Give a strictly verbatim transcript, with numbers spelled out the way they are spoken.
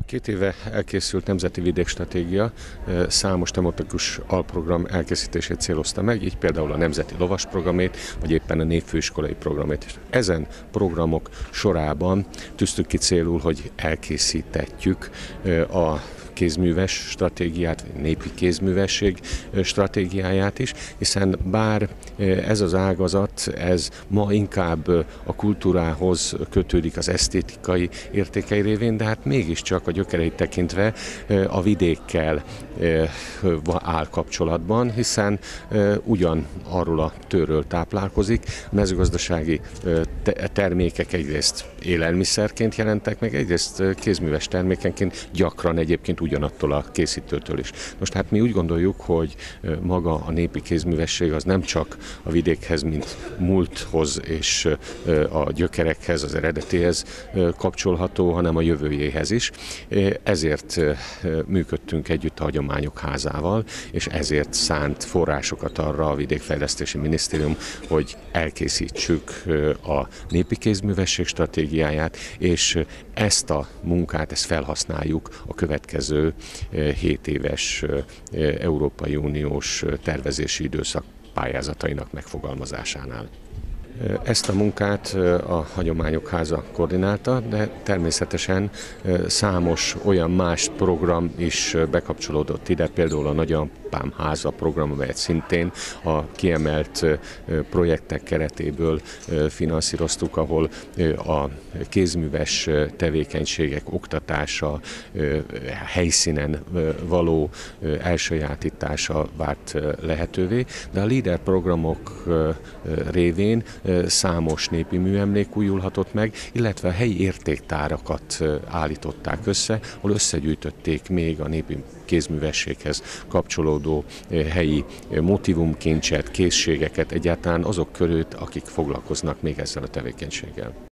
Két éve elkészült Nemzeti Vidékstratégia számos tematikus alprogram elkészítését célozta meg, így például a Nemzeti Lovasprogramét, vagy éppen a Népfőiskolai programét. És ezen programok sorában tűztük ki célul, hogy elkészítetjük a kézműves stratégiát, vagy népi kézművesség stratégiáját is, hiszen bár ez az ágazat, ez ma inkább a kultúrához kötődik az esztétikai értékei révén, de hát mégiscsak a gyökereit tekintve a vidékkel áll kapcsolatban, hiszen ugyan arról a tőről táplálkozik, a mezőgazdasági termékek egyrészt élelmiszerként jelentek meg, egyrészt kézműves termékenként gyakran egyébként ugyanattól a készítőtől is. Most hát mi úgy gondoljuk, hogy maga a népi kézművesség az nem csak a vidékhez, mint múlthoz és a gyökerekhez, az eredetéhez kapcsolható, hanem a jövőjéhez is. Ezért működtünk együtt a Hagyományok Házával, és ezért szánt forrásokat arra a Vidékfejlesztési Minisztérium, hogy elkészítsük a népi kézművesség stratégiáját, és ezt a munkát, ezt felhasználjuk a következő hét éves Európai Uniós tervezési időszak pályázatainak megfogalmazásánál. Ezt a munkát a Hagyományok Háza koordinálta, de természetesen számos olyan más program is bekapcsolódott ide, például a Nagyapám Háza program, amelyet szintén a kiemelt projektek keretéből finanszíroztuk, ahol a kézműves tevékenységek oktatása, helyszínen való elsajátítása vált lehetővé, de a LEADER programok révén számos népi műemlék újulhatott meg, illetve a helyi értéktárakat állították össze, ahol összegyűjtötték még a népi kézművességhez kapcsolódó helyi motivumkincset, készségeket, egyáltalán azok körül, akik foglalkoznak még ezzel a tevékenységgel.